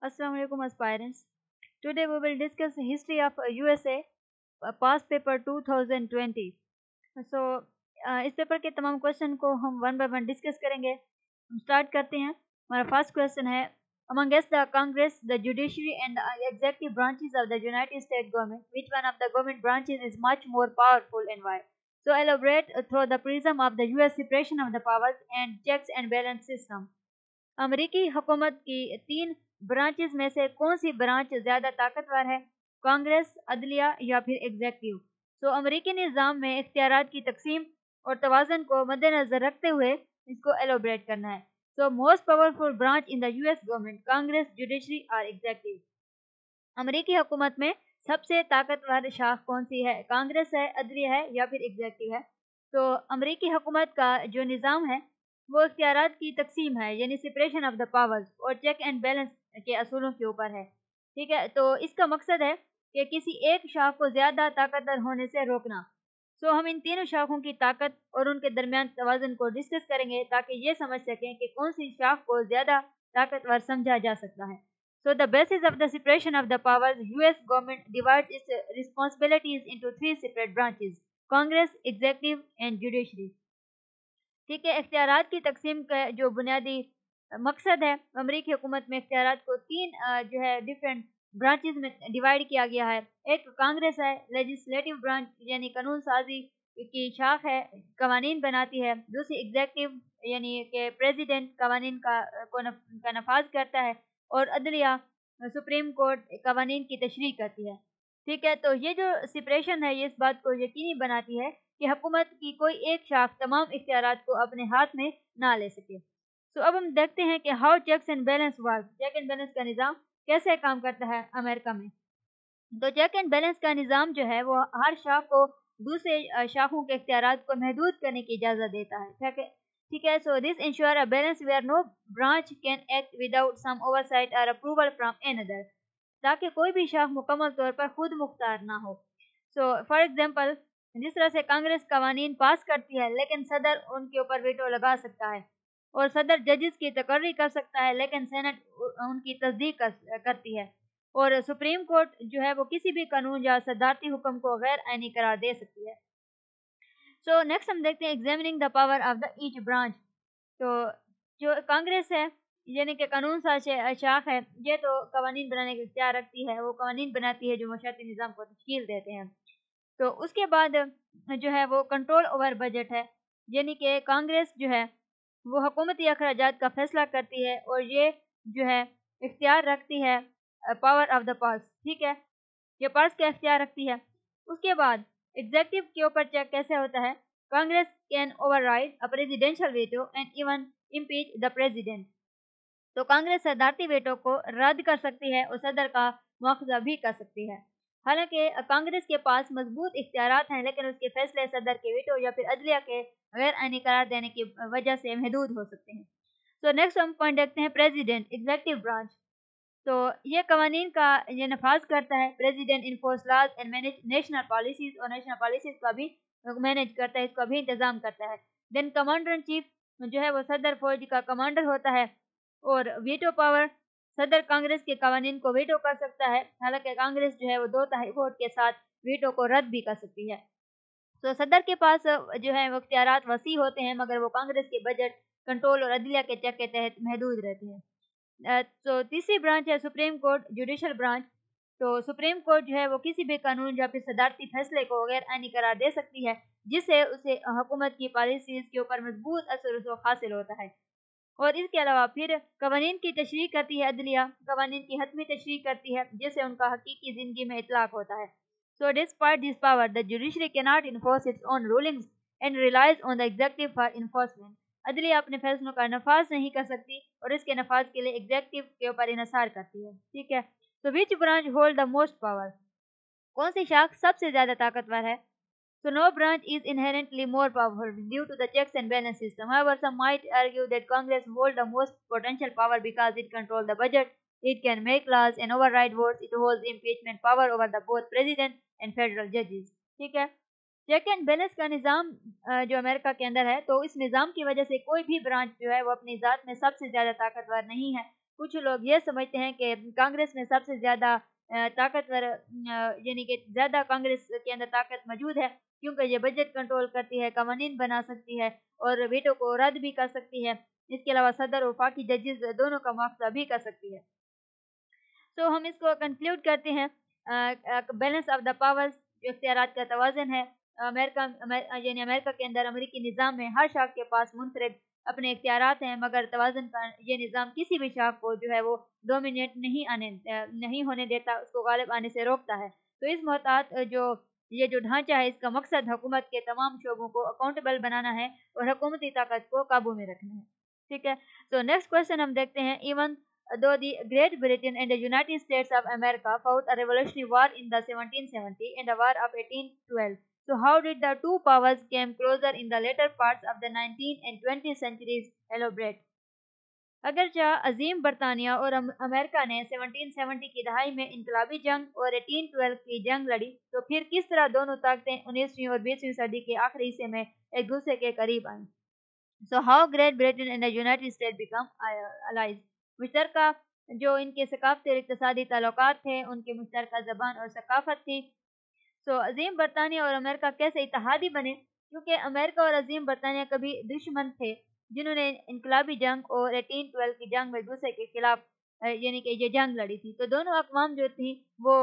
Assalamu alaikum aspirants. Today we will discuss the history of USA past paper 2020. So इस paper के तमाम question को हम one by one discuss करेंगे. हम स्टार्ट करते हैं. हमारा फर्स्ट क्वेश्चन है, amongst the Congress, the judiciary and the executive branches of the United States government, which one of the government branches is much more powerful and why? So elaborate through the prism of the US separation of the powers and checks and balance system. अमेरिकी हुकूमत की 3 branches में से कौन सी branch ज़्यादा ताकतवर है? कांग्रेस, अदलिया या फिर एग्जेक्टिव? तो अमेरिकी निज़ाम में इख्तियारात की तकसीम और तवाज़न को मद्देनज़र रखते हुए इसको एलोबरेट करना है. So most powerful branch in the US government, Congress, judiciary और एग्जेक्टिव. अमेरिकी हुकूमत में सबसे ताकतवर शाख कौन सी है? कांग्रेस है, अदलिया है या फिर एग्जेक्टिव है? तो अमेरिकी हुकूमत का जो निज़ाम है वो इख्तियारात की तकसीम है, यानी सेपरेशन ऑफ द पावर्स और चेक एंड बैलेंस के असूलों के ऊपर है. ठीक है, तो इसका मकसद है कि किसी एक शाख को ज़्यादा ताकतवर होने से रोकना. सो हम इन तीनों शाखों की ताकत और उनके दरमियान तवाज़ुन को डिस्कस करेंगे ताकि ये समझ सकें कि कौन सी शाख को ज़्यादा ताकतवर समझा जा सकता है. So the basis of the separation of the powers, US government divides its responsibilities into 3 separate branches, Congress, executive and judiciary. ठीक है, इख्तियारात की तकसीम का जो बुनियादी मकसद है, अमरीकी हुकूमत में इख्तियारात को 3 जो है डिफरेंट ब्रांचेस में डिवाइड किया गया है. एक कांग्रेस है, लेजिस्लेटिव ब्रांच यानी कानून साजी की शाख है, कवानीन बनाती है. दूसरी एग्जेक्टिव यानी कि प्रेसिडेंट कवानीन का नफाज करता है. और अदलिया सुप्रीम कोर्ट कवानीन की तशरीह करती है. ठीक है, तो ये जो सेपरेशन है ये इस बात को यकीनी बनाती है कि हुकूमत की कोई एक शाख तमाम इख्तियारात को अपने हाथ में ना ले सके. तो अब हम देखते हैं कि how checks and balance work, check and balance का निज़ाम कैसे काम करता है अमेरिका में. तो चेक एंड बैलेंस का निज़ाम जो है वो हर शाख को दूसरे शाखों के इख्तियारात को महदूद करने की इजाज़त देता है. ठीक है, so this ensure a balance where no branch can act without some oversight और अप्रूवल फ्रॉम एनदर, ताकि कोई भी शाख मुकम्मल तौर पर खुद मुख्तार ना हो. सो फॉर एग्जांपल, जिस तरह से कांग्रेस कवानीन पास करती है लेकिन सदर उनके ऊपर वेटो लगा सकता है, और सदर जजेस की तकर्री कर सकता है लेकिन सेनेट उनकी तस्दीक करती है, और सुप्रीम कोर्ट जो है वो किसी भी कानून या सदारती हुक्म को गैर आइनी करार दे सकती है. सो नेक्स्ट हम देखते हैं examining the power of the each branch. तो जो कांग्रेस है यानी कि कानून साज शाख है, ये तो कवानीन बनाने का इख्तियार रखती है, वो कवानीन बनाती है जो मशाती निज़ाम को तश्कील देते हैं. तो उसके बाद जो है वो कंट्रोल ओवर बजट है, यानी कि कांग्रेस जो है वो हुकूमती अखराजात का फैसला करती है और ये जो है इख्तियार रखती है पावर ऑफ द पर्स. ठीक है, ये पर्स का इख्तियार रखती है. उसके बाद एग्जेक्टिव के ऊपर चेक कैसे होता है? Congress can override a presidential veto and even impeach the president. तो कांग्रेस सदारती वेटो को रद्द कर सकती है और सदर का मुआवजा भी कर सकती है. हालांकि कांग्रेस के पास मजबूत इख्तियारात हैं लेकिन उसके फैसले सदर के वेटो या फिर अदलिया के गैर आइनी करार देने की वजह से महदूद हो सकते हैं. तो नेक्स्ट हम पॉइंट देखते हैं प्रेसिडेंट, एग्जेक्टिव ब्रांच. तो ये कवानीन का ये नफाज करता है. President enforce laws and manage national policies, और नेशनल पॉलिसीज का भी मैनेज करता है, इसका भी इंतजाम करता है. देन कमांडर इन चीफ जो है वो सदर फौज का कमांडर होता है, और वीटो पावर, सदर कांग्रेस के कवानीन को वीटो कर सकता है. हालांकि कांग्रेस जो है वो 2/3 वोट के साथ वीटो को रद्द भी कर सकती है. तो सदर के पास जो है वो इख्तियारात वसी होते हैं मगर वो कांग्रेस के बजट, कंट्रोल और अदलिया के चेक के तहत महदूद रहते हैं. तो तीसरी ब्रांच है सुप्रीम कोर्ट, जुडिशल ब्रांच. तो सुप्रीम कोर्ट जो है वो किसी भी कानून या फिर सदारती फैसले को गैर आइनी करार दे सकती है जिससे उसे हुकूमत की पॉलिसीज के ऊपर मजबूत असर रसूख हासिल होता है. और इसके अलावा फिर कवानीन की तशरीह करती है अदलिया, कवानीन की हतमी तशरीह करती है जिससे उनका हकीकी ज़िंदगी में इतलाक होता है. So despite this power the judiciary can not enforce its own rulings and relies on the executive for enforcement. अदलिया अपने फैसलों का नफाज नहीं कर सकती और इसके नफाज के लिए एग्जेक्टिव के ऊपर इन्हसार करती है. ठीक है, तो which branch hold the most power, कौन सी शाख सबसे ज़्यादा ताकतवर है? So no branch is inherently more powerful due to the checks and balance system. However, some might argue that Congress holds the most potential power because it controls the budget, it can make laws and override votes, it holds impeachment power over the both president and federal judges. ठीक है, check and balance का निज़ाम जो America के अंदर है, तो इस निज़ाम की वजह से कोई भी ब्रांच जो है वो अपनी ज़ात में सबसे ज़्यादा ताकतवर नहीं है, कुछ लोग ये समझते हैं कि कांग्रेस में सबसे ज़्यादा ताकतवर यानी कि ज़्यादा कांग्रेस के अंदर ताकत मौजूद है, क्योंकि ये बजट कंट्रोल करती है, कानून बना सकती है और वीटो को रद्द भी कर सकती है। इसके अलावा सदर और बाकी जजेस दोनों का मुआवजा भी कर सकती है। तो हम इसको कंक्लूड करते हैं, बैलेंस ऑफ द पावर्स, जो इख्तियारात का तवाज़ुन है। यानी अमेरिका के अंदर अमेरिकी निज़ाम में हर शाख के पास मुनफरिद अपने इख्तियारात हैं, मगर तवाज़ुन का ये निज़ाम किसी भी शाख को जो है वो डोमिनेट नहीं होने देता, उसको गालिब आने से रोकता है। तो इस मोहतात जो ढांचा है, इसका मकसद हुकूमत के तमाम शोबों को अकाउंटेबल बनाना है और हुकूमती ताकत को काबू में रखना है। ठीक है, तो नेक्स्ट क्वेश्चन हम देखते हैं। Even though the Great Britain and the United States of America fought a revolutionary war in the 1770 and the War of 1812, so how did the two powers came closer in the later parts of the 19th and 20th centuries? Elaborate. अगरचा अजीम बरतानिया और America ने 1770 की दहाई में इनकलाबी जंग और 1812 की जंग लड़ी, तो फिर किस तरह दोनों ताकतें 19वीं और 20वीं सदी के आखिरी हिस्से में एक दूसरे के करीब आईं? So how Great Britain and the United States become allies? मुश्तरका जो इनके सकाफती और इक़्तिसादी ताल्लुकात थे, उनकी मुश्तरका ज़बान और सकाफत थी। सो अजीम बरतानिया और अमेरिका कैसे इत्तेहादी बने? क्योंकि अमेरिका और अजीम बरतानिया कभी दुश्मन थे, जिन्होंने इनकलाबी जंग और 1812 की जंग में दूसरे के खिलाफ यानी कि ये जंग लड़ी थी। तो दोनों अक़वाम जो थी वो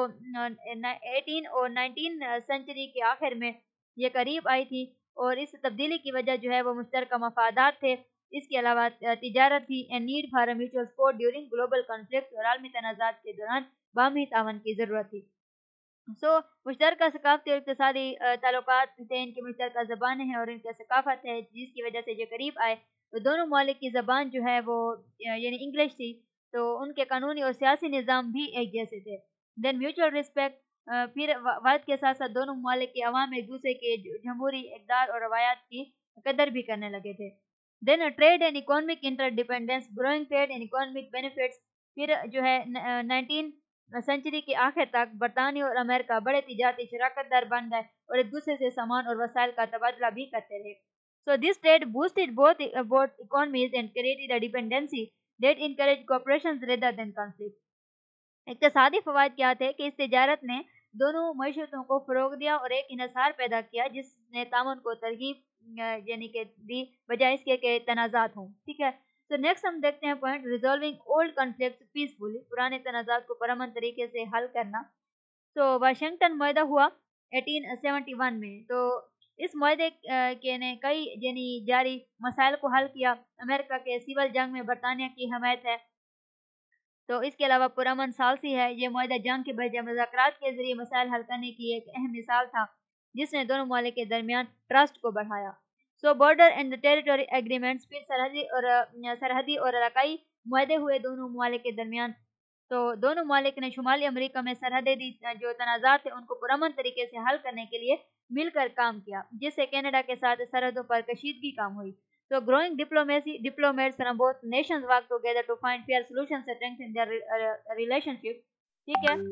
18 और 19 सेंचुरी के आखिर में ये करीब आई थी, और इस तब्दीली की वजह जो है वो मुश्तरका मफादात थे। इसके अलावा तिजारत थी, and need for a mutual support during global conflict, और आलमी तनाज़ात के दौरान बाहमी तावन की ज़रूरत थी। सो मुश्तरका सकाफती और इक़्तिसादी ताल्लुकात थे, इनकी मुश्तरका ज़बानें हैं और इनकी सकाफत है, जिसकी वजह से ये करीब आए। तो दोनों ममालिक की ज़बान जो है वो यानी इंग्लिश थी, तो उनके कानूनी और सियासी निज़ाम भी एक जैसे थे। देन म्यूचुअल रिस्पेक्ट, फिर वक्त के साथ साथ दोनों ममालिक के अवाम एक दूसरे के जमहूरी इक़दार और रवायात की कदर भी करने लगे थे। Then trade and economic interdependence, growing trade and economic benefits, फिर जो है 19 सेंचुरी के आखिर तक बरतानिया और अमेरिका बड़े तिजारती शराकतदार बन गए और एक दूसरे से सामान और वसाइल का तबादला भी करते रहे। So this trade boosted both economies and created a dependency that encourage cooperation rather than conflict. इक़्तिसादी फ़वाइद क्या थे कि इस तिजारत ने दोनों मईशतों को फ़रोग़ दिया और एक इन्हिसार पैदा किया, जिसने तामुन को तरगीब यानी कि दी, बजाय इसके कि तनाज़ात हों। ठीक है, तो नेक्स्ट हम देखते हैं point, resolving old conflicts peacefully, पुराने तनाज़ात को पुरअमन तरीके से हल करना। तो वाशिंगटन मुआहदा हुआ 1871 में, तो इस मुआहदे के ने कई यानी जारी मसाइल को हल किया। अमेरिका के सिविल जंग में बरतानिया की हमायत है, तो इसके अलावा पुरअमन सालसी है। ये मुआहदा जंग के बजाय मुज़ाकरात के ज़रिए मसाइल हल करने की एक अहम मिसाल था, जिसने दोनों ममालिक के दरमियान ट्रस्ट को बढ़ाया। So border and the territory agreements, फिर सरहदी और इलाकाई मुआहदे हुए दोनों ममालिक के दरमियान। तो दोनों ममालिक ने शुमाली अमेरिका में सरहदी जो तनाज़ात थे उनको पुरअमन तरीके से हल करने के लिए मिलकर काम किया, जिससे कनाडा के साथ सरहदों पर कशीदगी कम हुई। So growing diplomacy, diplomats from both nations work together to find fair solutions and strengthen their relationship. ठीक है,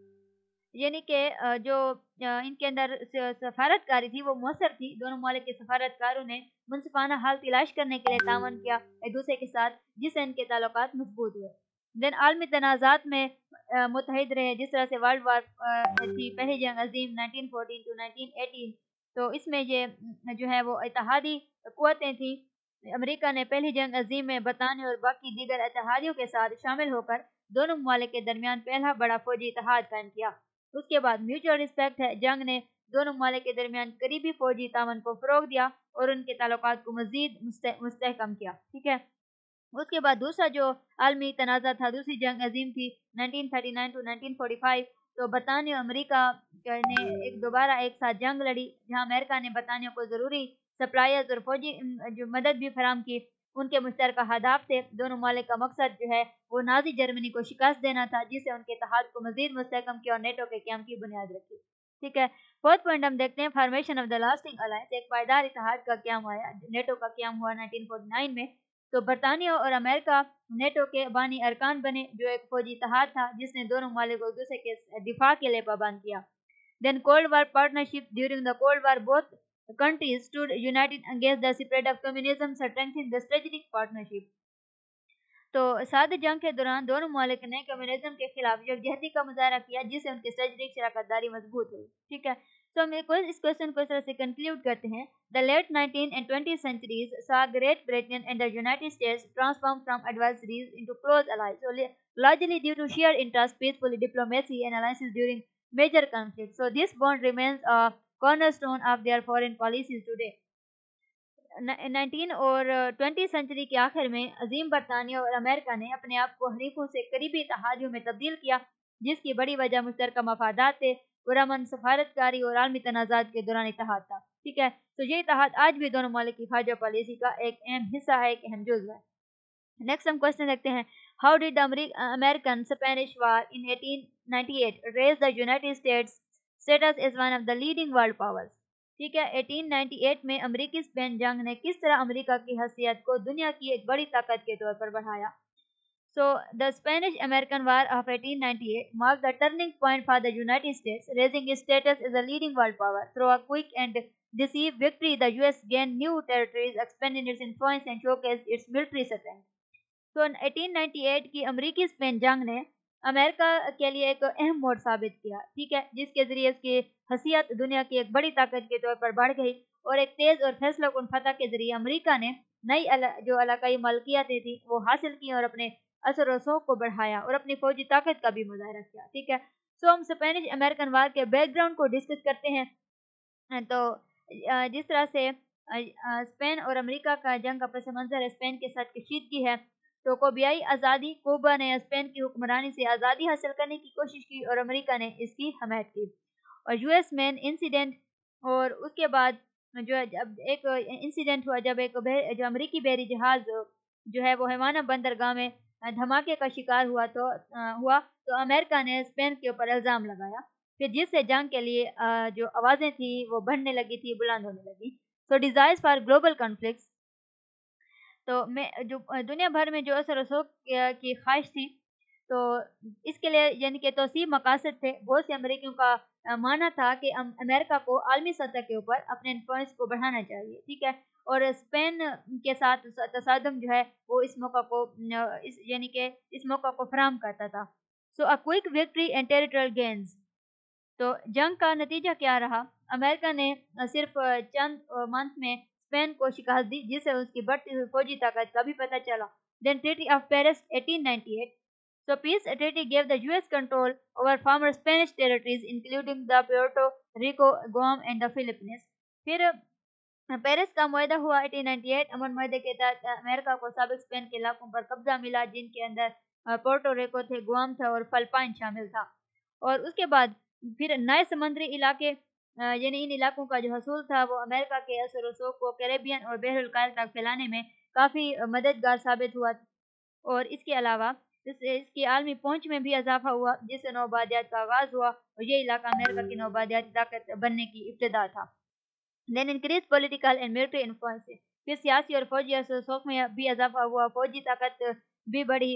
यानी कि जो इनके अंदर सफारतकारी थी वो मौसर थी। दोनों ममालिक के सफारतकारों ने मुनसिफाना हल तलाश करने के लिए तावन किया एक दूसरे के साथ, जिससे इनके ताल्लुकात मजबूत हुए। देन आलमी तनाज़ात में मुतहद रहे, जिस तरह से वर्ल्ड वार थी पहली जंग अजीम 1914 to 1918, तो इसमें ये जो है वो इत्तेहादी क़ुव्वतें थी। अमेरिका ने पहली जंग अजीम में बरतानिया और बाकी दीगर इत्तेहादियों के साथ शामिल होकर दोनों ममालिक के दरमियान पहला बड़ा फौजी इत्तेहाद कायम किया। उसके बाद म्यूचुअल रिस्पेक्ट है, जंग ने दोनों ममालिक के दरमियान करीबी फौजी तावन को फ़रोग़ दिया और उनके ताल्लुकात को मज़ीद मुस्तहकम किया। ठीक है, उसके बाद दूसरा जो आलमी तनाज़ा था, दूसरी जंग अजीम थी 1939 to 1945। तो बरतानिया और अमेरिका ने दोबारा एक साथ जंग लड़ी, जहां अमेरिका ने बरतानिया को ज़रूरी सप्लायर्स और फौजी जो मदद भी फराम की। उनके मुश्तरका अहदाफ थे। दोनों ममालिक का मकसद जो है वो नाज़ी जर्मनी को शिकस्त देना था, जिससे उनके इत्तेहाद को मज़ीद मुस्तहकम किया और नेटो के क़याम की बुनियाद रखी। ठीक है, फोर्थ पॉइंट हम देखते हैं, formation of the lasting alliance, एक पायदार इत्तेहाद का क़याम आया। नेटो का क़याम हुआ 1949 में। तो बरतानिया और अमेरिका नेटो के बानी अरकान बने, जो एक फौजी इत्तेहाद था जिसने दोनों ममालिक को एक दूसरे के दिफा के लिए पाबंद किया। Then cold war partnership, during the cold war both countries stood united against the spread of communism, strengthening the strategic partnership. تو سعد جنگ کے دوران دونوں ممالک نے کمیونزم کے خلاف یکجہتی کا مظاہرہ کیا جس سے ان کی اسٹریٹجک شراکت داری مضبوط ہوئی. ٹھیک ہے. تو ہم اس کوشچن کو اس طرح سے کنکلیوڈ کرتے ہیں. The late 19th and 20th centuries saw Great Britain and the United States transform from adversaries into close allies, so largely due to shared interest, peaceful diplomacy, and alliances during major conflicts. So this bond remains a cornerstone of their foreign policies today. 19 اور 20 century کے آخر میں عظیم برطانیہ اور امریکہ نے اپنے آپ کو حریفوں سے قریبی اتحادیوں میں تبدیل کیا جس کی بڑی وجہ مشترکہ مفادات تھے، پرامن سفارتکاری اور عالمی تنازعات کے دوران اتحاد تھا. ٹھیک ہے. تو یہ اتحاد آج بھی دونوں ممالک کی خارجہ پالیسی کا ایک اہم حصہ ہے، ایک اہم جزو ہے. نیکسٹ ہم کوشچن دیکھتے ہیں. How did American Spanish war in 1898 raise the United States states as one of the leading world powers. ٹھیک ہے. 1898 میں امریکی اسپین جنگ نے کس طرح امریکہ کی حیثیت کو دنیا کی ایک بڑی طاقت کے طور پر بڑھایا. So, the Spanish-American War of 1898 marked the turning point for the United States, raising its status as a leading world power. Through a quick and decisive victory, the US gained new territories, expanded its influence, and showcased its military strength. So, 1898 کی امریکی Spain جنگ نے امریکہ کے لیے ایک اہم موڑ ثابت کیا. ٹھیک ہے. جس کے ذریعے اس کی حیثیت دنیا کی ایک بڑی طاقت کے طور پر بڑھ گئی اور ایک تیز اور فیصلہ کن فتح کے ذریعے امریکہ نے نئی جو علاقائی ملکیتیں تھیں وہ حاصل کی اور اپنے اثر و رسوخ کو بڑھایا اور اپنی فوجی طاقت کا بھی مظاہرہ کیا. ٹھیک ہے. سو ہم اسپینش امریکن وار کے بیک گراؤنڈ کو ڈسکس کرتے ہیں. تو جس طرح سے اسپین اور امریکہ کا جنگ کا پس منظر اسپین کے ساتھ کشیدگی ہے. تو کوبیائی آزادی، کوبا نے اسپین کی حکمرانی سے آزادی حاصل کرنے کی کوشش کی اور امریکہ نے اس کی حمایت کی. اور یو ایس مین انسیڈنٹ، اور اس کے بعد جو ہے جب ایک انسیڈنٹ ہوا جب ایک جو امریکی بحری جہاز جو ہے وہ ہیوانا بندرگاہ میں دھماکے کا شکار ہوا تو امریکہ نے اسپین کے اوپر الزام لگایا کہ جس سے جنگ کے لیے جو آوازیں تھیں وہ بڑھنے لگی تھی، بلند ہونے لگی. تو ڈیزائرز فار گلوبل کانفلکٹس، تو میں جو دنیا بھر میں جو اثر و رسوخ کی خواہش تھی تو اس کے لیے یعنی کہ توسیع مقاصد تھے. بہت سے امریکیوں کا ماننا تھا کہ امریکہ کو عالمی سطح کے اوپر اپنے انفلوئنس کو بڑھانا چاہیے. ٹھیک ہے. اور اسپین کے ساتھ تصادم جو ہے وہ اس موقع کو یعنی کہ اس موقع کو فراہم کرتا تھا. So a quick victory and territorial gains. تو جنگ کا نتیجہ کیا رہا؟ امریکہ نے صرف چند منتھ میں اسپین کو شکست دی جس سے اس کی بڑھتی ہوئی فوجی طاقت کا بھی پتہ چلا. Then treaty of Paris 1898. So peace treaty gave the US control over former Spanish territories including the Puerto Rico, Guam and the Philippines. پھر پیرس کا معاہدہ ہوا 1898. امن معاہدے کے تحت امریکہ کو سابق اسپین کے علاقوں پر قبضہ ملا جن کے اندر پورٹو ریکو تھے، گوام تھا اور فلپائن شامل تھا. اور اس کے بعد پھر نئے سمندری علاقے یعنی ان علاقوں کا جو حصول تھا وہ امریکہ کے اثر و رسوخ کو کیریبین اور بحر الکاہل تک پھیلانے میں کافی مددگار ثابت ہوا. اور اس کے علاوہ اس کی عالمی پہنچ میں بھی اضافہ ہوا جس سے نوآبادیات کا آغاز ہوا اور یہ علاقہ امریکہ کی نوآبادیاتی طاقت بننے کی ابتدا تھا. Then increase political and military influence. پھر سیاسی اور فوجی اثر و رسوخ میں بھی اضافہ ہوا، فوجی طاقت بھی بڑھی.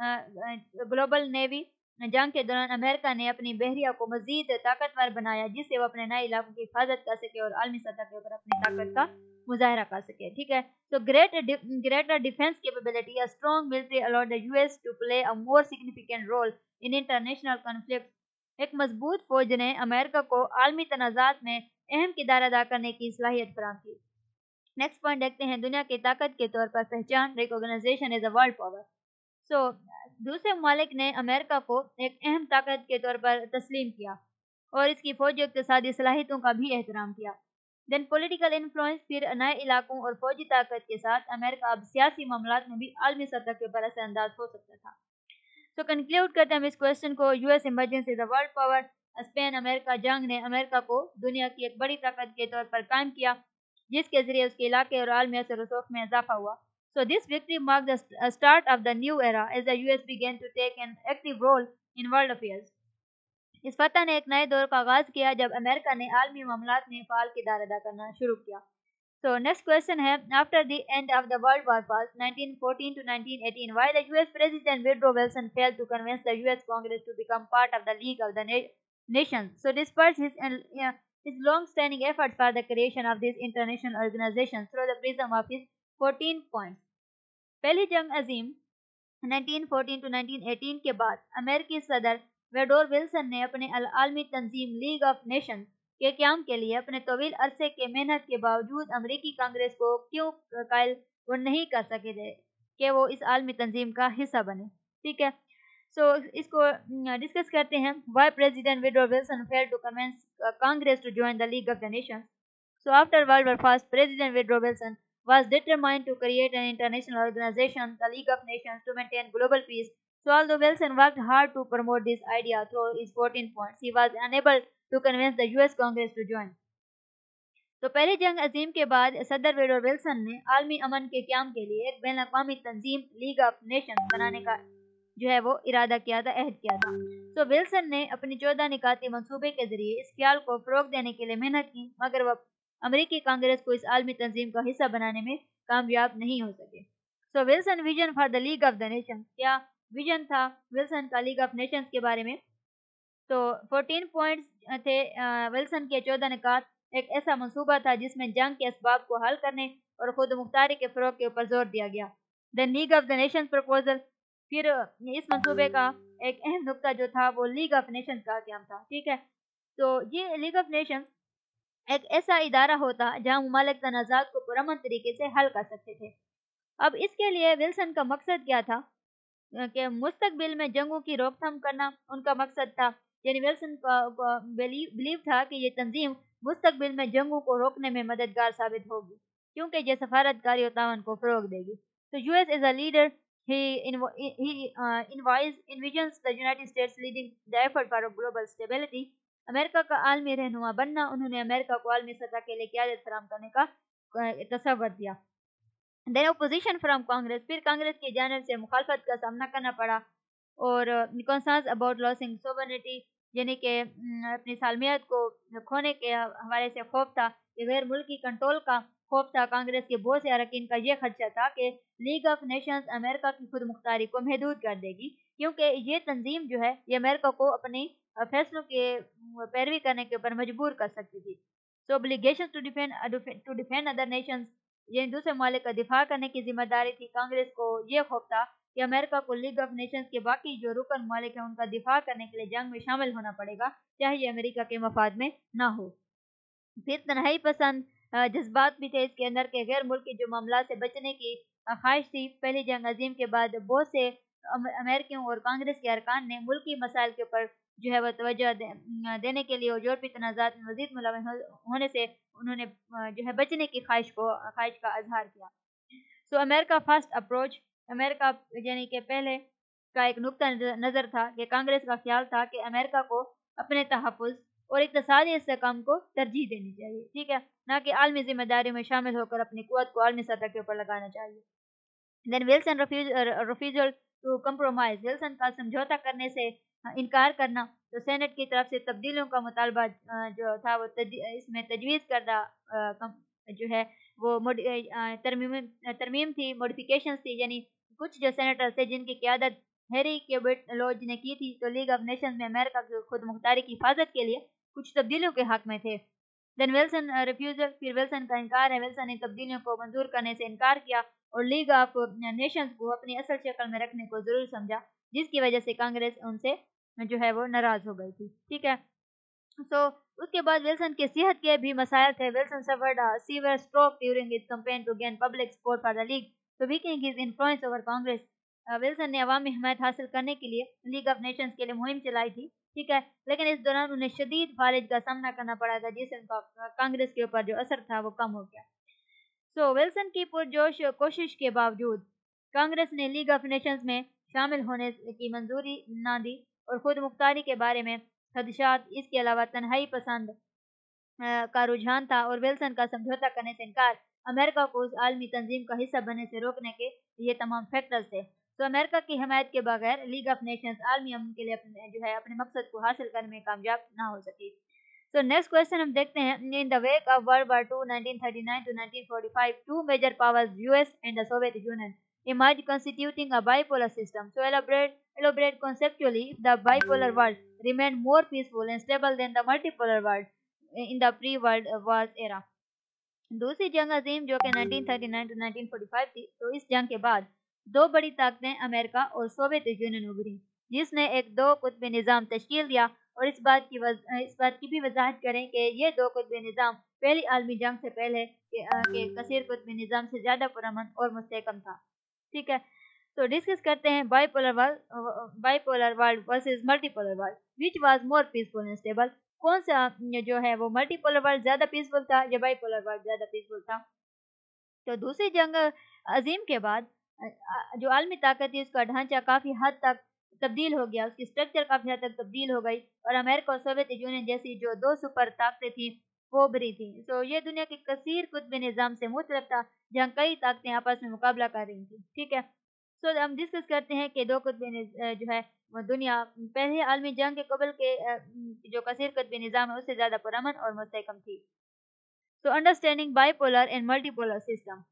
Global navy. جنگ کے دوران امریکہ نے اپنی بحریہ کو مزید طاقتور بنایا جس سے وہ اپنے نئے علاقوں کی حفاظت کر سکے اور عالمی سطح کے اوپر اپنی طاقت کا مظاہرہ کر سکے. ٹھیک ہے. So greater defense capability, a strong military allowed the US to play a more significant role in international conflicts. ایک مضبوط فوج نے امریکہ کو عالمی تنازعات میں اہم کردار ادا کرنے کی صلاحیت فراہم کی. نیکسٹ پوائنٹ دیکھتے ہیں. دنیا کی طاقت کے طور پر پہچان، recognization as a world power. So دوسرے ممالک نے امریکہ کو ایک اہم طاقت کے طور پر تسلیم کیا اور اس کی فوجی اقتصادی صلاحیتوں کا بھی احترام کیا. Then political influence. پھر نئے علاقوں اور فوجی طاقت کے ساتھ امریکہ اب سیاسی معاملات میں بھی عالمی سطح کے اوپر اثر انداز ہو سکتا تھا. تو کنکلیوڈ کرتے ہیں ہم اس کوشچن کو. U S emergence is a world power. Spain امریکہ جنگ نے امریکہ کو دنیا کی ایک بڑی طاقت کے طور پر قائم کیا جس کے ذریعے اس کے علاقے اور عالمی اثر و رسوخ میں اضافہ ہوا. So this victory marked the start of the new era as the US began to take an active role in world affairs. اس فتح نے ایک نئے دور کا آغاز کیا جب امریکہ نے عالمی معاملات میں فعال کردار ادا کرنا شروع کیا. So next question ہے. After the end of the World War First 1914 to 1918, why the US President Woodrow Wilson failed to convince the US Congress to become part of the League of the Nations. So despite his long-standing efforts for the creation of this international organization through the prism of his 14 points. پہلی جنگ عظیم 1914 to 1918 کے بعد امریکی صدر ویڈور Wilson نے اپنے عالمی تنظیم لیگ آف نیشنز کے قیام کے لیے اپنے طویل عرصے کے محنت کے باوجود امریکی کانگریس کو کیوں قائل وہ نہیں کر سکے تھے کہ وہ اس عالمی تنظیم کا حصہ بنے. ٹھیک ہے، سو اس کو ڈسکس کرتے ہیں. Why president Woodrow Wilson failed to convince Congress to join the League of the Nations. So after World War I, President Woodrow Wilson was determined to create an international organization, the League of Nations, to maintain global peace. So although Wilson worked hard to promote this idea through his 14 points, he was unable to convince the US Congress to join. تو پہلی جنگ عظیم کے بعد صدر ویڈور Wilson نے عالمی امن کے قیام کے لیے ایک بین الاقوامی تنظیم لیگ آف نیشن بنانے کا جو ہے وہ ارادہ کیا تھا، عہد کیا تھا. تو ولسن نے اپنی 14 نکاتی منصوبے کے ذریعے اس خیال کو فروغ دینے کے لیے محنت کی، مگر وہ امریکی کانگریس کو اس عالمی تنظیم کا حصہ بنانے میں کامیاب نہیں ہو سکے. So Wilson vision for the League of the Nation, کیا ویژن تھا ولسن کا لیگ آف نیشنز کے بارے میں؟ تو 14 پوائنٹس تھے ولسن کے 14 نکات. ایک ایسا منصوبہ تھا جس میں جنگ کے اسباب کو حل کرنے اور خود مختاری کے فروغ کے اوپر زور دیا گیا. Then League of the Nations proposal, پھر اس منصوبے کا ایک اہم نقطہ جو تھا وہ لیگ آف نیشنز کا قیام تھا. ٹھیک ہے، تو یہ لیگ آف نیشنز ایک ایسا ادارہ ہوتا جہاں ممالک تنازعات کو پرامن طریقے سے حل کر سکتے تھے. اب اس کے لیے ولسن کا مقصد کیا تھا کہ مستقبل میں جنگوں کی روک تھام کرنا ان کا مقصد تھا. یعنی ولسن کا بلیو تھا کہ یہ تنظیم مستقبل میں جنگوں کو روکنے میں مددگار ثابت ہوگی کیونکہ یہ سفارتکاری اور تعاون کو فروغ دے گی. تو US is a leader. He envisions the United States leading the effort for global stability. امریکہ کا عالمی رہنما بننا، انہوں نے امریکہ کو عالمی سطح کے لیے قیادت فراہم کرنے کا تصور دیا. دین اپوزیشن فرام کانگریس، پھر کانگریس کی جانب سے مخالفت کا سامنا کرنا پڑا اور کنسرنز اباؤٹ لاسنگ سوورنٹی، یعنی کہ اپنی سالمیت کو کھونے کے حوالے سے خوف تھا، کہ غیر ملکی کنٹرول کا خوف تھا. کانگریس کے بہت سے اراکین کا یہ خدشہ تھا کہ لیگ آف نیشنز امریکہ کی خود مختاری کو محدود کر دے گی کیونکہ یہ تنظیم جو ہے یہ امریکہ کو اپنی فیصلوں کے پیروی کرنے کے اوپر مجبور کر سکتی تھی. سو obligation to defend other nations، یعنی دوسرے ممالک کا دفاع کرنے کی ذمہ داری تھی. کانگریس کو یہ خوف تھا کہ امریکہ کو لیگ آف نیشنز کے باقی جو رکن ممالک ہیں ان کا دفاع کرنے کے لیے جنگ میں شامل ہونا پڑے گا چاہے یہ امریکہ کے مفاد میں نہ ہو. پھر تنہائی پسند جذبات بھی تھے اس کے اندر کہ غیر ملکی جو معاملات سے بچنے کی خواہش تھی. پہلی جنگ عظیم کے بعد بہت سے امریکیوں اور کانگریس کے ارکان نے ملکی مسائل کے اوپر جو ہے وہ توجہ دینے کے لیے اور یورپی تنازعات میں مزید ملوث ہونے سے انہوں نے جو ہے بچنے کی خواہش کا اظہار کیا. سو امریکہ فرسٹ اپروچ، امریکہ یعنی کہ پہلے کا ایک نقطہ نظر تھا کہ کانگریس کا خیال تھا کہ امریکہ کو اپنے تحفظ اور اقتصادی استحکام کو ترجیح دینی چاہیے. ٹھیک ہے، نہ کہ عالمی ذمہ داری میں شامل ہو کر اپنی قوت کو عالمی سطح کے اوپر لگانا چاہیے. Then Wilson refusal to compromise, Wilson کا سمجھوتا کرنے سے انکار کرنا. تو سینٹ کی طرف سے تبدیلیوں کا مطالبہ جو تھا وہ اس میں تجویز کردہ جو ہے وہ ترمیم تھی، موڈیفیکیشنز تھی. یعنی کچھ جو سینیٹر تھے جن کی قیادت ہیری کیوبٹ لوج نے کی تھی تو لیگ آف نیشنز میں امریکہ کی خود مختاری کی حفاظت کے لیے کچھ تبدیلیوں کے حق میں تھے. دین ولسن ریفیوزل، پھر ولسن کا انکار ہے. ولسن نے تبدیلیوں کو منظور کرنے سے انکار کیا اور لیگ آف نیشنز کو اپنی اصل شکل میں رکھنے کو ضرور سمجھا جس کی وجہ سے کانگریس ان سے جو ہے وہ ناراض ہو گئی تھی. ٹھیک ہے، سو اس کے بعد ولسن کے صحت کے بھی مسائل تھے. Wilson suffered a severe stroke during his campaign to gain public support for the league, so weakening his influence over Congress. Wilson نے عوامی حمایت حاصل کرنے کے لیے لیگ آف نیشنز کے لیے مہم چلائی تھی. ٹھیک ہے، لیکن اس دوران انہیں شدید فالج کا سامنا کرنا پڑا تھا جس سے ان کا کانگریس کے اوپر جو اثر تھا وہ کم ہو گیا. سو ولسن کی پرجوش کوشش کے باوجود کانگریس نے لیگ آف نیشنز میں شامل ہونے کی منظوری نہ دی اور خود مختاری کے بارے میں خدشات، اس کے علاوہ تنہائی پسند کا رجحان تھا اور ولسن کا سمجھوتا کرنے سے انکار امریکہ کو اس عالمی تنظیم کا حصہ بننے سے روکنے کے یہ تمام فیکٹرز تھے. تو امریکہ کی حمایت کے بغیر لیگ آف نیشنز عالمی امن کے لیے اپنے مقصد کو حاصل کرنے میں کامیاب نہ ہو سکی. So next question ہم دیکھتے ہیں. In the wake of World War II 1939 to 1945, two major powers, US and the Soviet Union, emerged constituting a bipolar system. So elaborate conceptually, the bipolar world remained more peaceful and stable than the multipolar world in the pre-World Wars era. دوسری جنگ عظیم جو کہ 1939 to 1945 تھی، تو اس جنگ کے بعد दो बड़ी ताकतें अमेरिका और सोवियत यूनियन उभरी, जिसने एक दो कुतबी निज़ाम तश्कील दिया। और इस बात की भी वजाहत करें कि ये दो कुतबी निज़ाम पहली आलमी जंग से पहले के कसीर कुतबी निज़ाम से ज़्यादा पुरअमन और मुस्तहकम था। ठीक है, तो डिस्कस करते हैं bipolar world versus multipolar world, which was more peaceful and stable. कौन सा जो है वो मल्टीपोलर वर्ल्ड ज़्यादा पीसफुल था या बाइपोलर वर्ल्ड ज़्यादा पीसफुल था। तो दूसरी जंग अजीम के बाद जो आलमी ताकत थी उसका ढांचा काफ़ी हद तक तब्दील हो गया, उसकी स्ट्रक्चर काफ़ी हद तक तब्दील हो गई, और अमेरिका और सोवियत यूनियन जैसी जो दो सुपर ताकतें थी वो उभरी थी। तो ये दुनिया के कसीर कुतबी निज़ाम से मुख्तलिफ था, जहाँ कई ताकतें आपस में मुकाबला कर रही थी। ठीक है, सो हम डिस्कस करते हैं कि दो कुतबी जो है वो दुनिया पहले आलमी जंग के कबल के जो कसीर कुतबी निज़ाम है उससे ज़्यादा पुरअमन और मुस्तहकम थी। So understanding bipolar and multipolar system.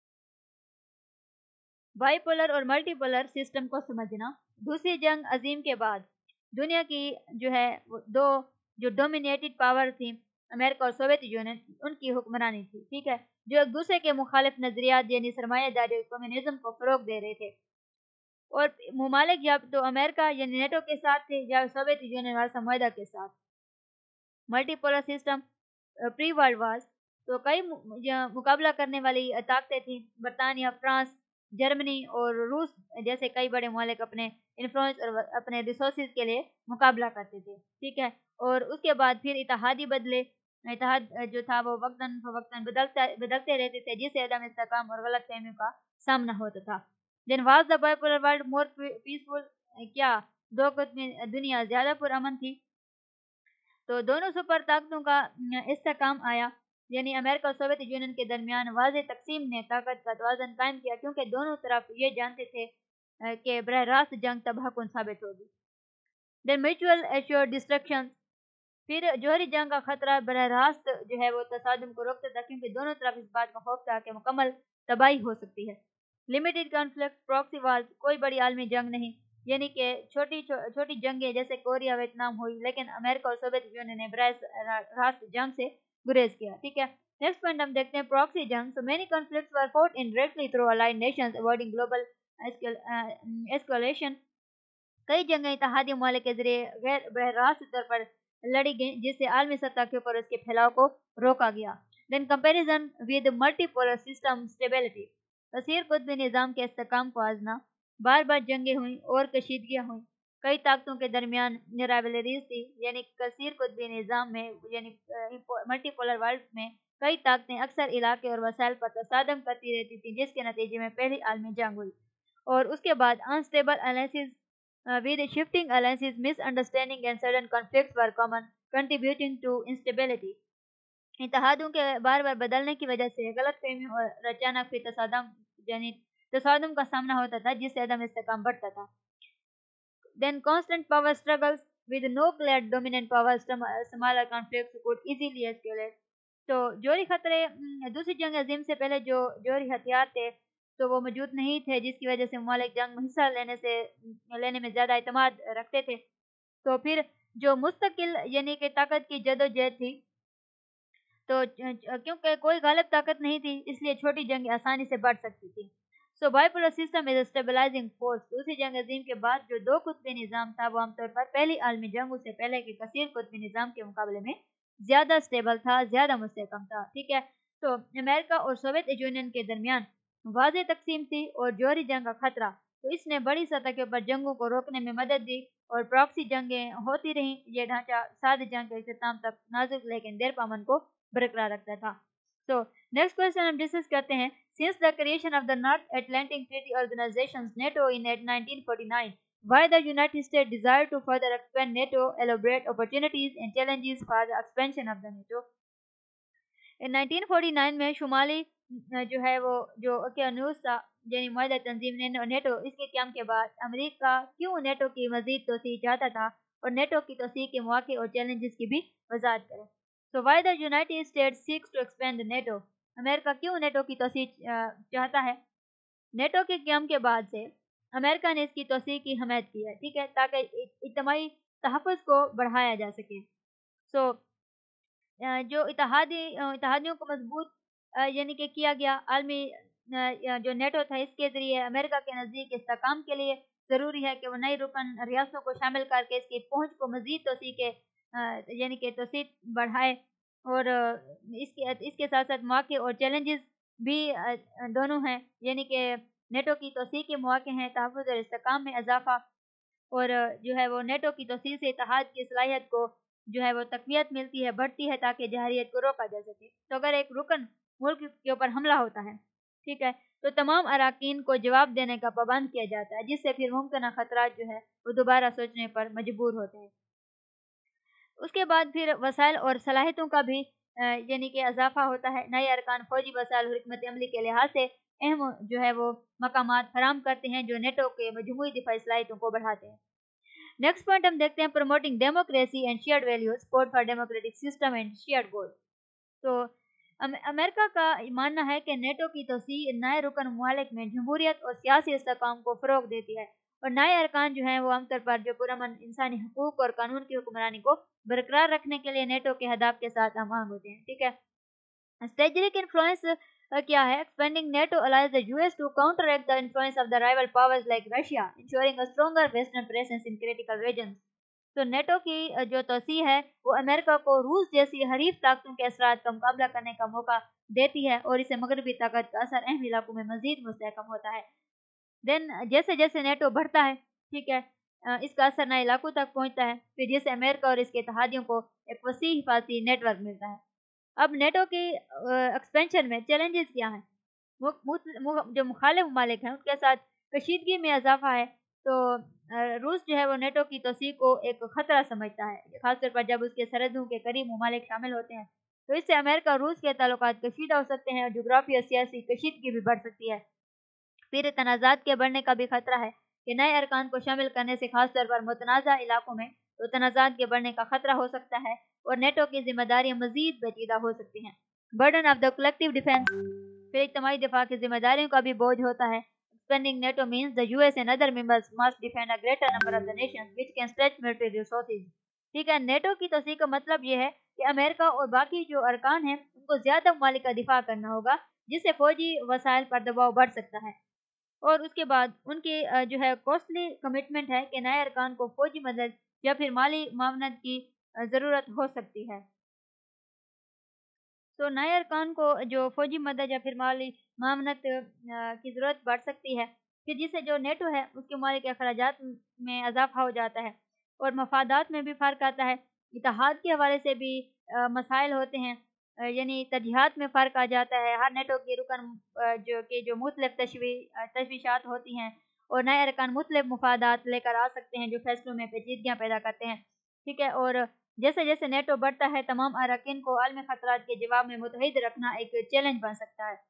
Bipolar और मल्टीपोलर सिस्टम को समझना। दूसरी जंग अजीम के बाद दुनिया की जो है दो जो डोमिनेटेड पावर थी अमेरिका और सोवियत यूनियन, उनकी हुक्मरानी थी। ठीक है, जो एक दूसरे के मुखालिफ नजरियात यानी सरमायादारी और कम्युनिज्म को फरोग दे रहे थे, और ममालिक या तो अमेरिका यानी नेटो के साथ थे या सोवियत यूनियन वाला मुआहदा के साथ। Multipolar system pre world war तो कई मुकाबला करने वाली ताकतें थी, बरतानिया, फ्रांस, जर्मनी और रूस जैसे कई बड़े ममालिक अपने इन्फ्लुएंस और अपने रिसोर्सेज के लिए मुकाबला करते थे। ठीक है, और उसके बाद फिर इत्तेहादी बदले, इत्तेहाद जो था वो वक्तन फवक्तन बदलते रहते थे, जिससे अदम इस्तेकाम और गलत फहमियों का सामना होता था। Then was the bipolar world more peaceful, क्या दो में दुनिया ज़्यादा पुरअमन थी। तो दोनों सुपर ताकतों का इस्तेकाम आया, यानी अमेरिका और सोवियत यूनियन के दरमियान वाज़ेह तकसीम ने ताकत का तवाज़न कायम किया, क्योंकि दोनों तरफ ये जानते थे कि बरह रास्त जंग तबाहकुन साबित होगी। देन म्यूचुअल एश्योर्ड डिस्ट्रक्शन, फिर जौहरी जंग का खतरा बरह रास्त जो है वो तसादुम को रोकता था, क्योंकि दोनों तरफ इस बात का खौफ था कि मुकम्मल तबाही हो सकती है। लिमिटेड कॉन्फ्लिक्ट प्रॉक्सी वार, कोई बड़ी आलमी जंग नहीं, यानी कि छोटी जंगें जैसे कोरिया वियतनाम हुई, लेकिन अमेरिका और सोवियत यूनियन ने बरह रास्त जंग से गुरेज किया। ठीक है, नेक्स्ट पॉइंट हम देखते हैं प्रॉक्सी जंग। So many conflicts were fought indirectly through allied nations avoiding global escalation. कई जंगें इत्तेहादी ममालिक के जरिए गैर बरह रास्त तौर पर लड़ी गई, जिससे आलमी सतह के ऊपर उसके फैलाव को रोका गया। Then comparison with multipolar system stability, कसीर कुतबी निज़ाम के इस्तेकाम को आजना, बार बार जंगें हुई और कशीदगियाँ हुई, कई ताकतों के दरमियान राइवलरीज थी, यानी कसीर कुतबी निज़ाम में यानी मल्टीपोलर वर्ल्ड में कई ताकतें अक्सर इलाके और वसाइल पर तसादम करती रहती थी, जिसके नतीजे में पहली आलमी जंग हुई। और उसके बाद unstable alliances with shifting alliances, misunderstanding and sudden conflicts were common, contributing to instability. इत्तेहादों के बार बार बदलने की वजह से गलत फहमी और अचानक फिर तसादम का सामना होता था, जिससे अदम इस्तेकाम बढ़ता था। Then constant power struggles with no clear dominant power, smaller conflicts could easily escalate. तो जोहरी खतरे, दूसरी जंग अजीम से पहले जो जोहरी हथियार थे तो वो मौजूद नहीं थे, जिसकी वजह से ममालिक जंग में हिस्सा लेने में ज़्यादा एतमाद रखते थे। तो फिर जो मुस्तकिल यानी कि ताकत की जदोजहद थी, तो क्योंकि कोई गालिब ताकत नहीं थी, इसलिए छोटी जंग आसानी से बढ़ सकती थी। So bipolar system is stabilising force. दूसरी जंग अजीम के बाद जो दो कुतबी निज़ाम था वो आमतौर पर पहली आलमी जंग से पहले के कसीर कुतबी निज़ाम के मुकाबले में ज़्यादा स्टेबल था, ज़्यादा मुस्तहकम था। ठीक है, तो अमेरिका और सोवियत यूनियन के दरमियान वाज़ेह तकसीम थी और जौहरी जंग का खतरा, तो इसने बड़ी सतह के ऊपर जंगों को रोकने में मदद दी और प्रॉक्सी जंगें होती रहीं। ये ढांचा सादी जंग के इख्तिताम तक नाजुक लेकिन देर पामन को बरकरार रखता था। तो नेक्स्ट क्वेश्चन हम डिस्कस करते हैं। Since the creation of the North Atlantic Treaty Organisation NATO in 1949, why the United States desire to further expand NATO, elaborate opportunities and challenges for the expansion of the NATO. In 1949 में शुमाली जो है वो जो ओकेयानूस था यानी मुआहदा तंजीम NATO, इसके क़याम के बाद अमेरिका क्यों नेटो की मज़ीद तोसी चाहता था और नेटो की तोसी के मौके और चैलेंजेस की भी वजाहत करें। So why the United States seeks to expand NATO, America क्यों नेटो की तोसी चाहता है। नेटो के क़याम के बाद से अमेरिका ने इसकी तोसी की हमायत की है। ठीक है, ताकि इज्तिमाई तहफ़्फ़ुज़ को बढ़ाया जा सके। सो जो इत्तेहादियों को मजबूत यानी कि किया गया, आलमी जो नेटो था इसके ज़रिए अमेरिका के नज़दीक इस्तेहकाम के लिए ज़रूरी है कि वो नई रुकन रियासतों को शामिल करके इसकी पहुँच को मज़ीद तोसी के यानी कि तोसी बढ़ाए और इसके साथ साथ मौके और चैलेंजेस भी दोनों हैं, यानी कि नेटो की तोसी के मौके हैं, तहफ़्फ़ुज़ और इस्तेहकाम में इजाफ़ा और जो है वो नेटो की तोसी से इत्तेहाद की सलाहियत को जो है वो तक़वियत मिलती है, बढ़ती है ताकि जहरियत को रोका जा सके। तो अगर एक रुकन मुल्क के ऊपर हमला होता है, ठीक है, तो तमाम अराकीन को जवाब देने का पाबंद किया जाता है, जिससे फिर मुमकिन खतरात जो है वो दोबारा सोचने पर मजबूर होते हैं। उसके बाद फिर वसाइल और सलाहियतों का भी यानी कि इजाफा होता है। नए अरकान फौजी वसाइल और हिकमत अमली के लिहाज से अहम जो है वो मकामात फराम करते हैं जो नेटो के मजमूई दिफाई सलाहियतों को बढ़ाते हैं। नेक्स्ट पॉइंट हम देखते हैं promoting democracy and shared values, support for democratic system and shared goal. तो अमेरिका का मानना है कि नेटो की तोसी नए रुकन ममालिक में जमहूरियत और सियासी इस्तेहकाम को फ़रोग देती है और नए अरकान जो हैं वो आमतौर पर जो पुरअमन इंसानी हकूक़ और कानून की हुक्मरानी को बरकरार रखने के लिए नेटो के अहदाफ के साथ आमांग होते हैं। ठीक है, स्ट्रेटेजिक इन्फ्लुएंस क्या है? Expanding NATO allows the US to counteract the influence of the rival powers like Russia, ensuring a stronger western presence in critical regions. तो नेटो की जो तोसी है वो अमेरिका को रूस जैसी हरीफ ताकतों के असरात का मुकाबला करने का मौका देती है और इससे मगरबी ताकत का असर अहम इलाकों में मजीद मुस्तहकम होता है। देन जैसे जैसे नेटो बढ़ता है, ठीक है, इसका असर नए इलाकों तक पहुंचता है, फिर जिससे अमेरिका और इसके इत्तेहादियों को एक वसी हिफाजती नेटवर्क मिलता है। अब नेटो की एक्सपेंशन में चैलेंजेस क्या हैं? जो मुखालिफ ममालिक हैं उनके साथ कशीदगी में इजाफा है। तो रूस जो है वो नेटो की तोसी को एक ख़तरा समझता है, खासतौर पर जब उसके सरहदों के करीब ममालिक शामिल होते हैं। तो इससे अमेरिका और रूस के ताल्लुकात कशीदा हो सकते हैं और जोग्राफी और सियासी कशीदगी भी बढ़ सकती है। फिर तनाज़ात के बढ़ने का भी खतरा है कि नए अरकान को शामिल करने से खासतौर पर मुतनाज़ा इलाकों में तो तनाज़ात के बढ़ने का खतरा हो सकता है और नेटो की जिम्मेदारियां मजीद पेचीदा हो सकती हैं। Burden of the collective defence, फिर इज्तिमाई दिफा की जिम्मेदारियों का भी बोझ होता है। Expanding NATO means the US and other members must defend a greater number of the nations which can stretch military resources. ठीक है, नेटो की तोसी का मतलब यह है कि अमेरिका और बाकी जो अरकान हैं उनको ज़्यादा ममालिक का दिफा करना होगा, जिससे फौजी वसाइल पर दबाव बढ़ सकता है। और उसके बाद उनकी जो है कॉस्टली कमिटमेंट है कि नए अरकान को फौजी मदद या फिर माली मावनत की ज़रूरत हो सकती है। तो नए अरकान को जो फौजी मदद या फिर माली मावनत की ज़रूरत बढ़ सकती है, फिर जिससे जो नेटो है उसके ममालिक के अखराजात में इजाफा हो जाता है और मफादात में भी फ़र्क आता है। इत्तेहाद के हवाले से भी मसाइल होते हैं, यानी तरजीहात में फ़र्क आ जाता है। हर नेटो की रुकन जो मुख्तलिफ तशवीशात होती हैं और नए अरकान मुख्तलिफ मफादात लेकर आ सकते हैं जो फैसलों में पेचीदगियाँ पैदा करते हैं। ठीक है, और जैसे जैसे नेटो बढ़ता है तमाम अरकान को आलमी खतरात के जवाब में मुतहिद रखना एक चैलेंज बन सकता है।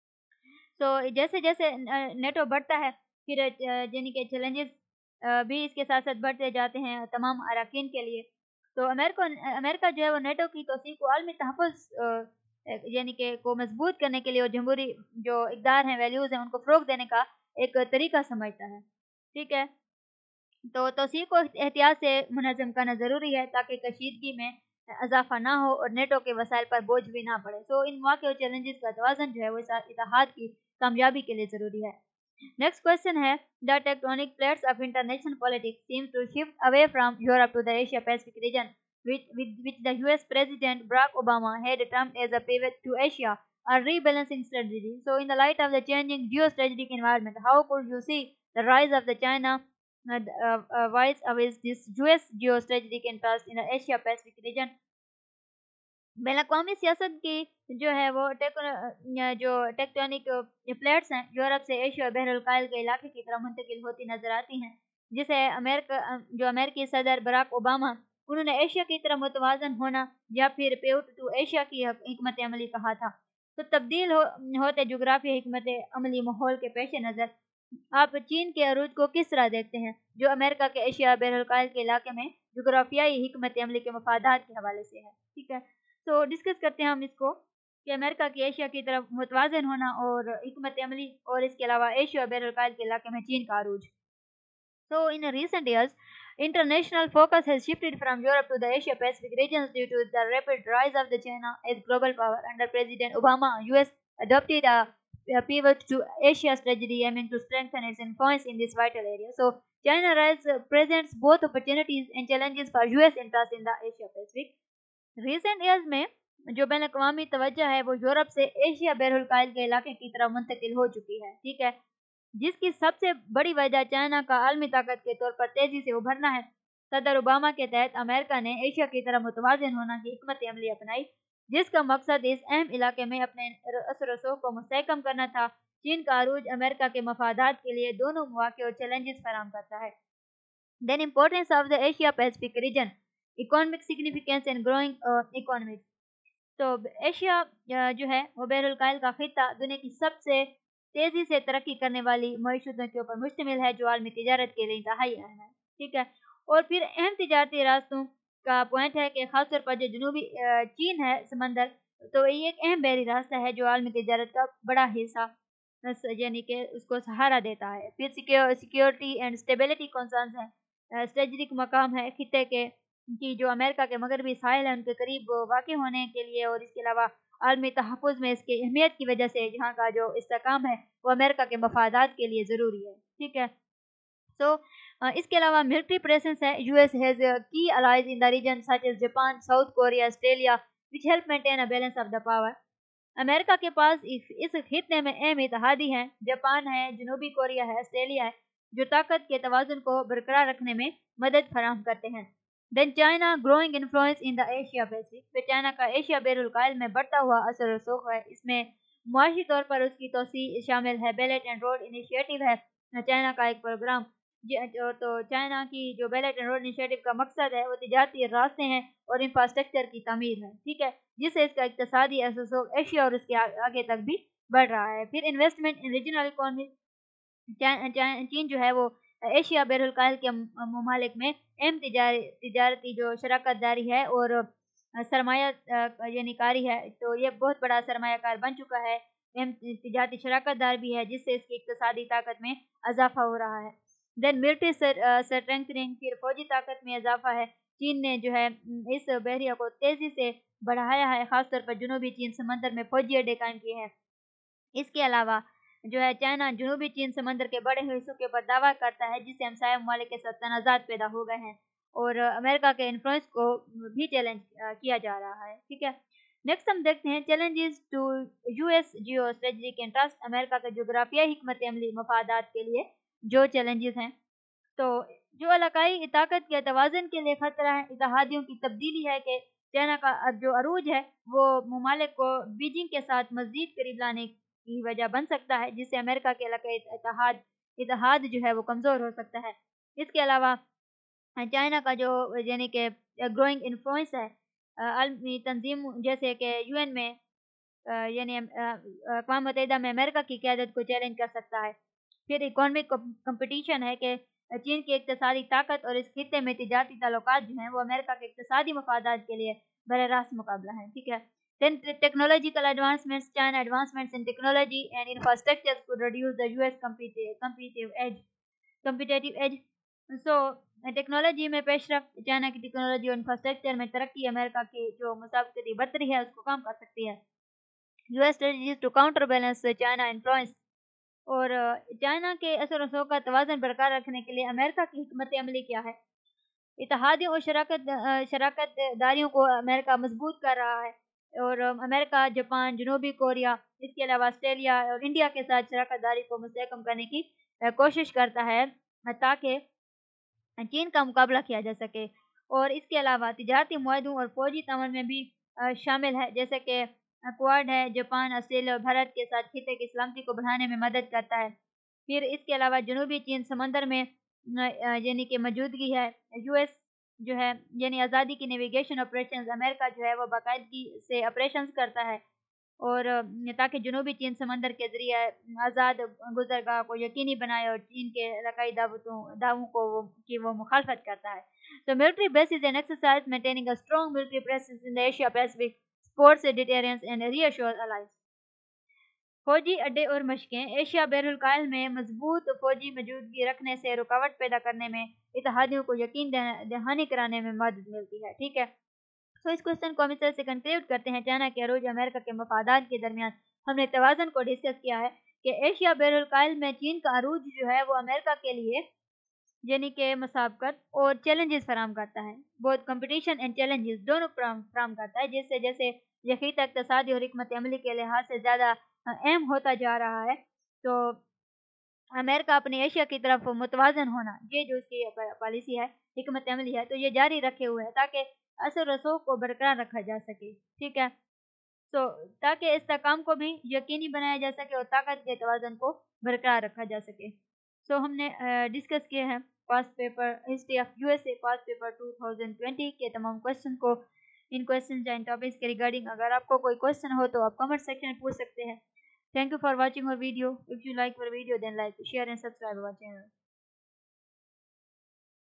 तो जैसे जैसे नेटो बढ़ता है फिर यानी कि चैलेंजेस भी इसके साथ साथ बढ़ते जाते हैं तमाम अरकान के लिए। तो अमेरिका जो है वो नेटो की तोसी को आलमी तहफ़्फ़ुज़ यानी कि को मजबूत करने के लिए और जमहूरी जो इक़दार हैं, वैल्यूज़ हैं, उनको फ़रोग़ देने का एक तरीका समझता है। ठीक है, तो तोसी को एहतियात से मुनज़्ज़म करना ज़रूरी है ताकि कशीदगी में इजाफा ना हो और नेटो के वसाइल पर बोझ भी ना पड़े। तो इन मौके और चैलेंजेस का तवाज़ुन जो है वो इत्तेहाद की कामयाबी के लिए ज़रूरी है। नेक्स्ट क्वेश्चन है, the tectonic plates of international politics seems to shift away from Europe to the Asia Pacific region which the US President Barack Obama had termed as a pivot to Asia, a rebalancing strategy. So in the light of the changing geostrategic environment, how could you see the rise of the China vice with this US geostrategic interest in the Asia Pacific region? बैन-अक़वामी सियासत की जो है वो जो tectonic plates हैं Europe से Asia और बहर-उल-कायल के इलाके की तरफ मुंतकिल होती नजर आती हैं, जिसे अमेरिकी सदर बराक ओबामा उन्होंने एशिया की तरफ मुतवाज़न होना या फिर पिवट टू एशिया की हिकमत अमली कहा था। तो तब्दील होते जोग्राफी हिकमत अमली माहौल के पेश नज़र आप चीन के अरूज को किस तरह देखते हैं जो अमेरिका के एशिया बहर-उल-कायल के इलाके में जोग्राफियाई हिकमत अमली के मफादात के हवाले से है। ठीक है, तो डिस्कस करते हैं हम इसको कि अमेरिका की एशिया की तरफ मुतवाज़न होना और हिकमत अमली और इसके अलावा एशिया और बहर-उल-कायल के इलाके में चीन का अरूज। So in recent years, international focus has shifted from Europe to the Asia Pacific regions due to the rapid rise of the China as global power. Under President Obama, US adopted a pivot to Asia strategy aiming to strengthen its influence in this vital area. So China presents both opportunities and challenges for US interest in the Asia Pacific. Recent years میں جو بین الاقوامی توجہ ہے وہ Europe سے Asia بحر الکاہل کے علاقے کی طرف منتقل ہو چکی ہے، ٹھیک ہے، جس کی سب سے بڑی وجہ چائنا کا عالمی طاقت کے طور پر تیزی سے ابھرنا ہے۔ صدر اوباما کے تحت امریکہ نے ایشیا کی طرف متوازن ہونا کی حکمت عملی اپنائی، جس کا مقصد اس اہم علاقے میں اپنے اثر و رسوخ کو مستحکم کرنا تھا۔ چین کا عروج امریکہ کے مفادات کے لیے دونوں مواقع اور چیلنجز فراہم کرتا ہے۔ Then importance of the Asia Pacific region, economic significance and growing economy. تو ایشیا جو ہے وہ بحر الکاہل کا خطہ دنیا کی سب سے تیزی سے ترقی کرنے والی معیشتوں کے اوپر مشتمل ہے، جو عالمی تجارت کے لیے انتہائی اہم ہے، ٹھیک ہے۔ اور پھر اہم تجارتی راستوں کا پوائنٹ ہے کہ خاص طور پر جو جنوبی چین ہے سمندر، تو یہ ایک اہم بحری راستہ ہے جو عالمی تجارت کا بڑا حصہ یعنی کہ اس کو سہارا دیتا ہے۔ پھر سیکیورٹی اینڈ اسٹیبلٹی کنسرنز ہیں، اسٹریٹجک مقام ہے خطے کے کی جو امریکہ کے مغربی ساحل ہیں ان کے قریب واقع ہونے کے لیے، اور اس کے علاوہ عالمی تحفظ میں اس کی اہمیت کی وجہ سے جہاں کا جو استحکام ہے وہ امریکہ کے مفادات کے لیے ضروری ہے، ٹھیک ہے۔ سو اس کے علاوہ ملٹری پریزنس ہے، U S has key allies in the region such as Japan, South Korea, Australia which help maintain a balance of the power۔ امریکہ کے پاس اس خطے میں اہم اتحادی ہیں، جاپان ہے، جنوبی کوریا ہے، آسٹریلیا ہے، جو طاقت کے توازن کو برقرار رکھنے میں مدد فراہم کرتے ہیں۔ Then China growing influence in the Asia Pacific, پھر چائنا کا ایشیا بحر الکاہل میں بڑھتا ہوا اثر و رسوخ ہے، اس میں معاشی طور پر اس کی توسیع شامل ہے۔ بیلٹ اینڈ روڈ انیشیٹو ہے چائنا کا ایک پروگرام، تو چائنا کی جو بیلٹ اینڈ روڈ انیشیٹو کا مقصد ہے وہ تجارتی راستے ہیں اور انفراسٹرکچر کی تعمیر ہے، ٹھیک ہے، جس سے اس کا اقتصادی اثر و رسوخ ایشیا اور اس کے آگے تک بھی بڑھ رہا ہے۔ پھر انویسٹمنٹ ان ریجنل اکانومی، چین جو ہے وہ ایشیا بحر الکاہل کے ممالک میں اہم تجارتی جو شراکت داری ہے اور سرمایہ یعنی کاری ہے، تو یہ بہت بڑا سرمایہ کار بن چکا ہے، اہم تجارتی شراکت دار بھی ہے، جس سے اس کی اقتصادی طاقت میں اضافہ ہو رہا ہے۔ دین ملٹری اسٹرینتھنگ، پھر فوجی طاقت میں اضافہ ہے، چین نے جو ہے اس بحریہ کو تیزی سے بڑھایا ہے، خاص طور پر جنوبی چین سمندر میں فوجی اڈے قائم کیے ہیں۔ اس کے علاوہ جو ہے چائنا جنوبی چین سمندر کے بڑے حصوں کے اوپر دعویٰ کرتا ہے، جس سے ہمسایہ ممالک کے ساتھ تنازعات پیدا ہو گئے ہیں اور امریکہ کے انفلوئنس کو بھی چیلنج کیا جا رہا ہے، ٹھیک ہے۔ نیکسٹ ہم دیکھتے ہیں challenges to U S geostrategic interest, امریکہ کے جغرافیائی حکمت عملی مفادات کے لیے جو چیلنجز ہیں، تو جو علاقائی طاقت کے توازن کے لیے خطرہ ہے، اتحادیوں کی تبدیلی ہے کہ چائنا کا جو عروج ہے وہ ممالک کو بیجنگ کے ساتھ مزید قریب لانے کی وجہ بن سکتا ہے، جس سے امریکہ کے علاقائی اتحاد جو ہے وہ کمزور ہو سکتا ہے۔ اس کے علاوہ چائنا کا جو یعنی کہ گروئنگ انفلوئنس ہے عالمی تنظیم جیسے کہ یو این میں یعنی اقوام متحدہ میں امریکہ کی قیادت کو چیلنج کر سکتا ہے۔ پھر اکانومک کمپٹیشن ہے کہ چین کی اقتصادی طاقت اور اس خطے میں تجارتی تعلقات جو ہیں وہ امریکہ کے اقتصادی مفادات کے لیے براہ راست مقابلہ ہیں، ٹھیک ہے۔ Then technological advancements, China advancements in technology and infrastructure could reduce the US competitive edge. So technology میں پیش رفت، چائنا کی ٹیکنالوجی اور انفراسٹرکچر میں ترقی امریکہ کی جو مسابقتی برتری ہے اس کو کم کر سکتی ہے۔ US strategies to counter balance China influence، اور چائنا کے اثر و رسوخ کا توازن برقرار رکھنے کے لیے امریکہ کی حکمت عملی کیا ہے؟ اتحادیوں اور شراکت داریوں کو امریکہ مضبوط کر رہا ہے، اور امریکہ، جاپان، جنوبی کوریا، اس کے علاوہ آسٹریلیا اور انڈیا کے ساتھ شراکت داری کو مستحکم کرنے کی کوشش کرتا ہے تاکہ چین کا مقابلہ کیا جا سکے، اور اس کے علاوہ تجارتی معاہدوں اور فوجی تعاون میں بھی شامل ہے، جیسے کہ کوارڈ ہے، جاپان، آسٹریلیا اور بھارت کے ساتھ خطے کی سلامتی کو بڑھانے میں مدد کرتا ہے۔ پھر اس کے علاوہ جنوبی چین سمندر میں یعنی کہ موجودگی ہے، یو ایس جو ہے یعنی آزادی کی نیویگیشن آپریشنز، امریکہ جو ہے وہ باقاعدگی سے آپریشنز کرتا ہے، اور تاکہ جنوبی چین سمندر کے ذریعے آزاد گزرگاہ کو یقینی بنائے، اور چین کے علاقائی دعووں کو کی وہ مخالفت کرتا ہے۔ So military bases and exercise maintaining a strong military presence in the Asia Pacific supports deterrence and reassures allies۔ فوجی اڈے اور مشقیں، ایشیا بحر الکاہل میں مضبوط فوجی موجودگی رکھنے سے رکاوٹ پیدا کرنے میں، اتحادیوں کو یقین دہانی کرانے میں مدد ملتی ہے، ٹھیک ہے۔ تو اس کوشچن کو ہم اس طرح سے کنکلیوڈ کرتے ہیں، چائنا کے عروج امریکہ کے مفادات کے درمیان हमने तवाज़न को डिस्कस किया है कि एशिया बहरुल में चीन का अरूज जो है वो अमेरिका के लिए यानी कि मुसाबकत और चैलेंजेस फराम करता है, बहुत कंपटीशन एंड चैलेंजेस दोनों फराम करता है, जिससे जैसे यकीन इक़्तिसादी और हिकमत अमली के लिहाज से ज़्यादा अहम होता जा रहा है। तो अमेरिका अपनी एशिया की तरफ मुतवाज़न होना, ये जो उसकी पॉलिसी है, हिकमत अमली है, तो ये जारी रखे हुए है ताकि असर रसूख को बरकरार रखा जा सके। ठीक है, तो ताकि इस्तेहकाम को भी यकीनी बनाया जा सके और ताकत के तवाज़न को बरकरार रखा जा सके। सो हमने डिस्कस किए हैं past paper history of USA past paper 2020 के तमाम क्वेश्चन को। इन क्वेश्चन एंड टॉपिक्स के रिगार्डिंग अगर आपको कोई क्वेश्चन हो तो आप कमेंट सेक्शन में पूछ सकते हैं। Thank you for watching our video. If you like our video, then like, share and subscribe our channel.